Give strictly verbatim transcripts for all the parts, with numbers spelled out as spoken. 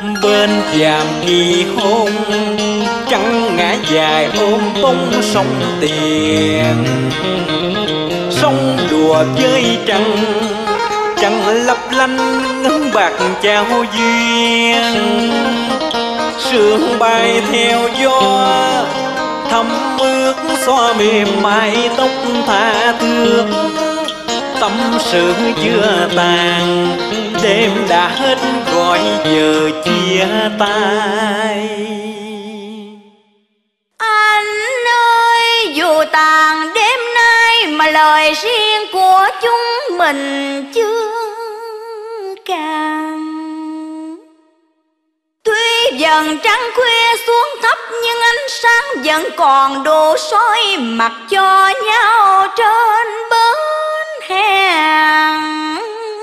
bên vàm kỳ hôn, trăng ngã dài ôm bóng sông tiền. Sông đùa với trăng, trăng lấp lánh ngân bạc trao duyên. Sương bay theo gió thấm ướt xoa mềm mái tóc tha thước. Tâm sự chưa tàn, đêm đã hết gọi giờ chia tay. Anh ơi, dù tàn đêm nay mà lời riêng của chúng mình chưa càng. Tuy dần trăng khuya xuống thấp nhưng ánh sáng vẫn còn đủ soi mặt cho nhau trên bến hàng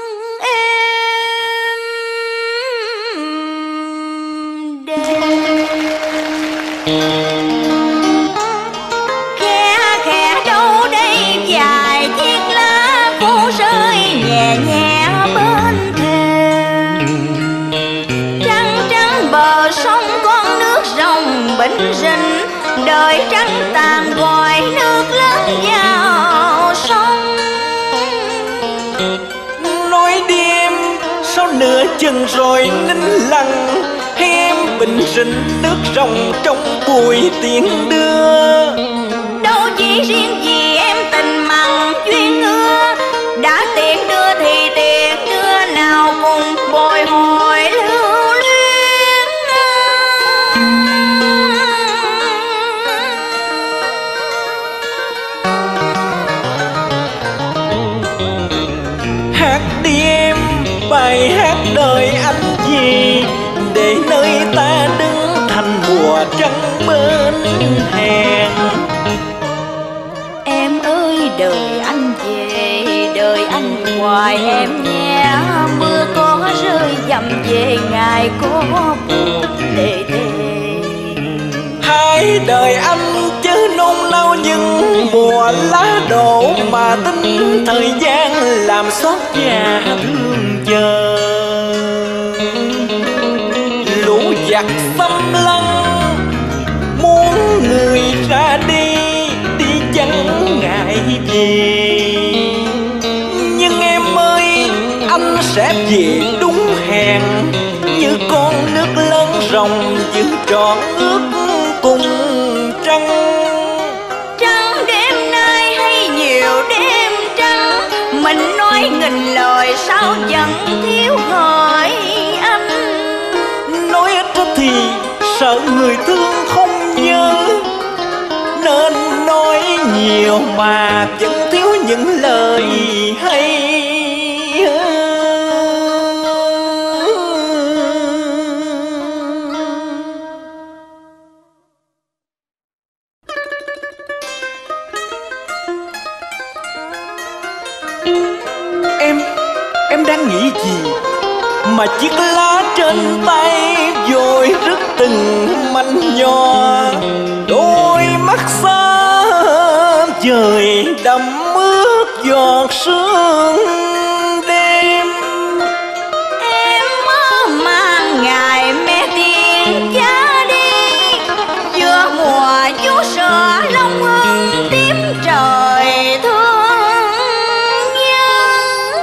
êm đềm. Khe khẽ đâu đây dài chiếc lá khô rơi nhẹ nhẹ bên thềm. Trăng trắng bờ sông con nước rồng bình rình, đời trăng tàn gọi nước lớn vào sông. Nói đi em, sao nửa chừng rồi nín lặng, em bình rình nước rồng trong buổi tiếng đưa. Đâu chỉ riêng vì em tình mặn duyên ưa, đã tiện đưa thì tiện đưa nào cùng bồi hồi lưu luyến. Hát đi em, bài hát đời anh gì, để nơi ta đứng thành mùa trăng bên hẹn. Em ơi đời anh về, đời anh hoài em nhé. Mưa có rơi dầm về ngày có buồn lệ thề. Hai đời anh chứ nôn nao nhưng mùa lá đổ mà tính thời gian làm xót và thương chờ. Lũ giặc xâm lăng muốn người ra đi, đi chẳng ngại gì. Nhưng em ơi, anh sẽ về đúng hẹn, như con nước lớn rồng giữ trọn ước cùng trăng. Trăng đêm nay hay nhiều đêm trăng, mình nói nghìn lời sao vẫn thiếu hỡi anh. Nói ít thì sợ người thương không nhớ, nên nói nhiều mà vẫn thiếu những lời hay. Em, em đang nghĩ gì mà chiếc lá trên tay vội rứt từng mảnh nhỏ. Đôi mắt xa trời đẫm ướt giọt sương đêm. Em mơ mang ngày mẹ tiền cha đi, vừa mùa vú sữa long hương tím trời thương nhớ.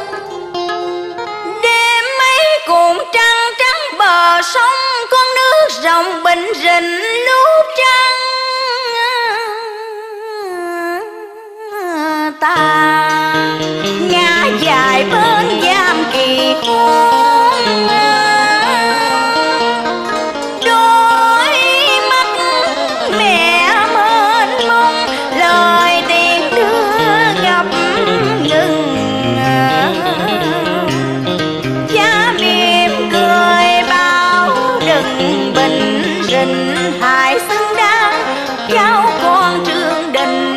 Đêm mấy cùng trăng trắng bờ sông, con nước rồng bình rình lúc trăng tàn. Ngã dài bên giam kỳ hôn, đôi mắt mẹ mênh mông, lời tiếng đưa gặp ngừng. Cha mỉm cười bảo đừng bình rình, hãy xứng đáng cháu con Trương Đình.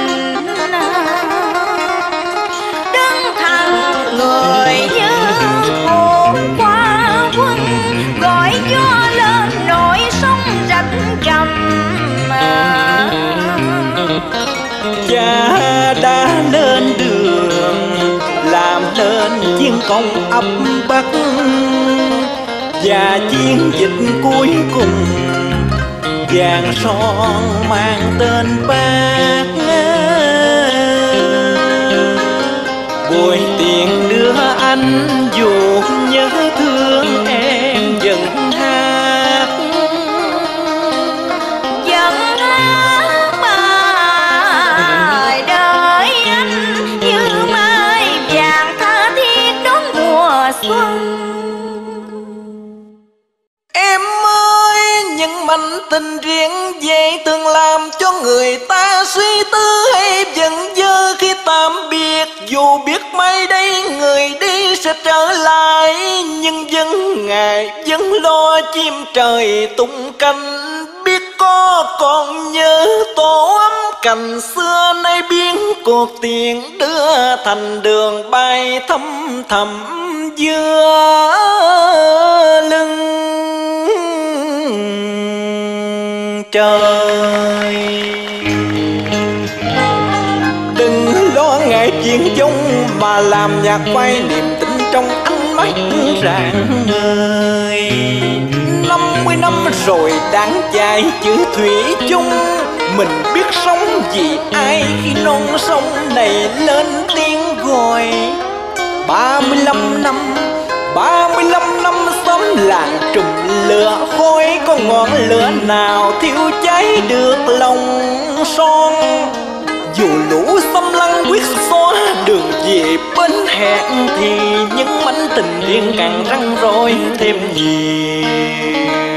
Đứng thẳng người như hồn qua quân, gọi gió lên nổi sóng rạch gầm. Cha đã lên đường làm nên chiến công ấp Bắc, và chiến dịch cuối cùng vàng son mang tên Bác. Buổi tiền đưa anh dù nhớ thương em vẫn hát, vẫn hát bài đợi anh như mai vàng tha thiết đón mùa xuân. Em ơi, những mảnh tình riêng về từng làm cho người ta suy tư hay giận dơ khi tạm biệt. Dù biết mai đây người đi sẽ trở lại, nhưng vẫn ngài vẫn lo chim trời tung cánh. Biết có còn nhớ tổ ấm cành xưa, nay biến cuộc tiền đưa thành đường bay thăm thầm giữa lưng trời. Đừng lo ngại chuyện chung mà làm nhạc quay niềm tin trong ánh mắt rạng ngời. Năm mươi năm rồi đáng chạy chữ thủy chung, mình biết sống vì ai khi non sông này lên tiếng gọi. Ba mươi lăm năm, ba mươi lăm năm xóm làng trùm lửa khói, có ngọn lửa nào thiêu cháy được lòng son. Dù lũ xâm lăng quyết xóa đường về bên hẹn, thì những mảnh tình riêng càng răng rối thêm nhiều.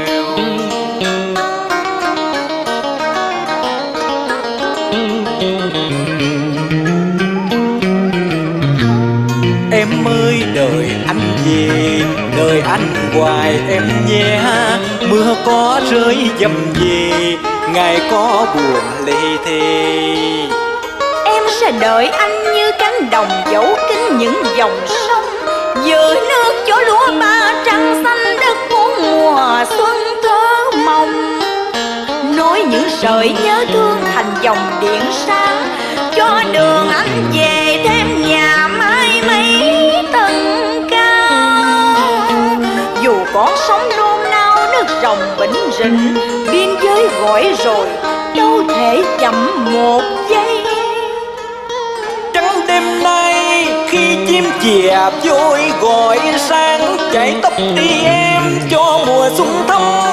Em ơi đời anh về, đời anh hoài em nhé. Mưa có rơi dầm về, ngày có buồn lệ thề. Em sẽ đợi anh như cánh đồng dấu kín những dòng sông, giữa nước chỗ lúa ba trăng xanh đất của mùa xuân thơ mộng. Nối những sợi nhớ thương thành dòng điện sáng, cho đường anh về thêm nhà mai mấy tầng cao. Dù có sóng nôn nao nước rồng bỉnh rỉnh, biên giới gọi rồi đâu thể chậm một giây. Trắng đêm nay khi chim chìa vui gọi sáng, chạy tóc đi em cho mùa xuân thăm